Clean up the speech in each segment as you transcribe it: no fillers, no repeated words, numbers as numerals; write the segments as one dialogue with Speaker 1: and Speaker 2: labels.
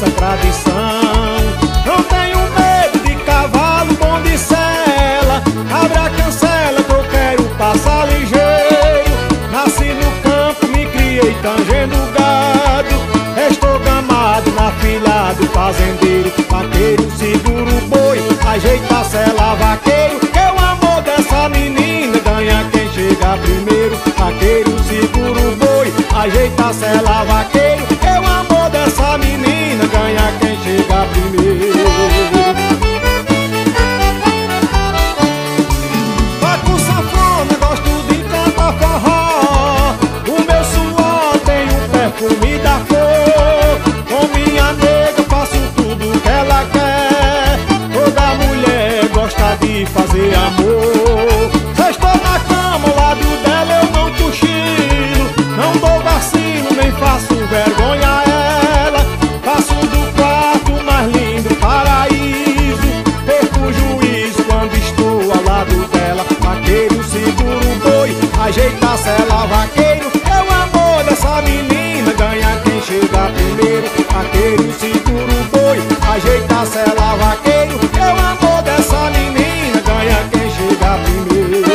Speaker 1: tradição. Não tenho medo de cavalo, bom de sela. Abre a cancela que eu quero passar ligeiro. Nasci no campo, me criei tangendo gado. Estou gamado na fila do fazendeiro. Vaqueiro, segura o boi, ajeita a sela, vaqueiro. Que o amor dessa menina ganha quem chega primeiro. Vaqueiro, segura o boi, ajeita a sela, vaqueiro. Que o amor dessa menina ganha quem chega primeiro. Toco sanfona, gosto de cantar forró. O meu suor tem o perfume da flor. Com minha nega faço tudo que ela quer. Toda mulher gosta de fazer amor. Se estou na cama ao lado dela eu não cochilo. Não dou vacilo, nem faço vergonha a ela. Faço do quarto mais lindo paraíso. Perco o juízo quando estou ao lado dela. Vaqueiro, segura o boi, ajeita a sela, vaqueiro. É o amor dessa menina ganha quem chega primeiro. Vaqueiro, segura o boi, ajeita a sela, vaqueiro. É o amor dessa menina ganha quem chega primeiro.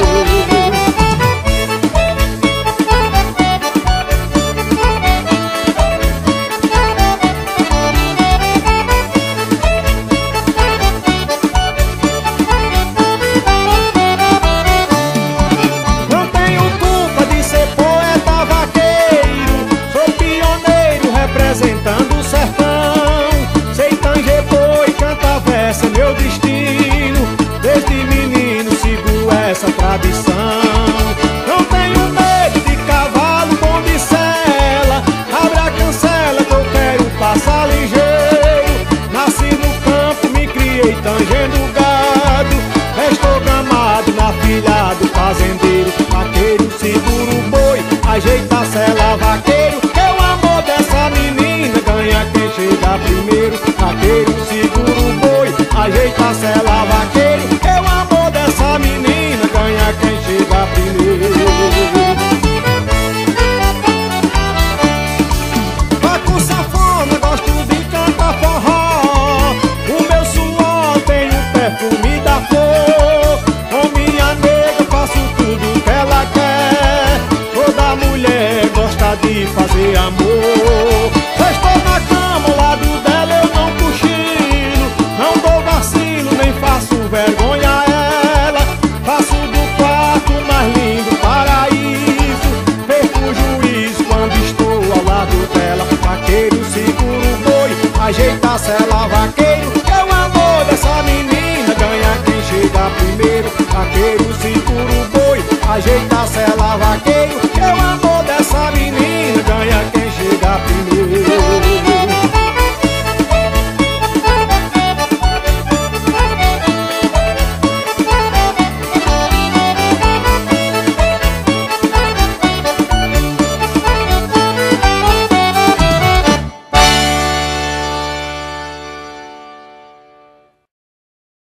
Speaker 1: Não tenho culpa de ser poeta vaqueiro. Sou pioneiro representando o sertão. Sei tanger boi, canta verso, é meu destino. Desde menino sigo essa tradição. Não tenho medo de cavalo, bom de sela. Abre a cancela que eu quero passar ligeiro. Nasci no campo, me criei tangendo gado. Estou gamado na filha do fazendeiro. Vaqueiro, segura o boi, ajeita a sela, vaqueiro. Que o amor dessa menina ganha quem chega primeiro. Vaqueiro, segura o boi, ajeita a sela, vaqueiro. Que o amor dessa menina ganha quem chega primeiro. Toco sanfona, gosto de cantar forró. O meu suor tem o perfume da flor. Com minha nega faço tudo que ela quer. Toda mulher gosta de fazer amor. Se estou na cama ao lado dela eu não cochilo. Não dou vacilo, nem faço vergonha a ela. Faço do quarto mais lindo paraíso. Perco o juízo quando estou ao lado dela. Vaqueiro, segura o boi, ajeita a sela, vaqueiro. Que o amor dessa menina ganha quem chega primeiro. Vaqueiro, segura o boi, ajeita a sela, vaqueiro. Que o amor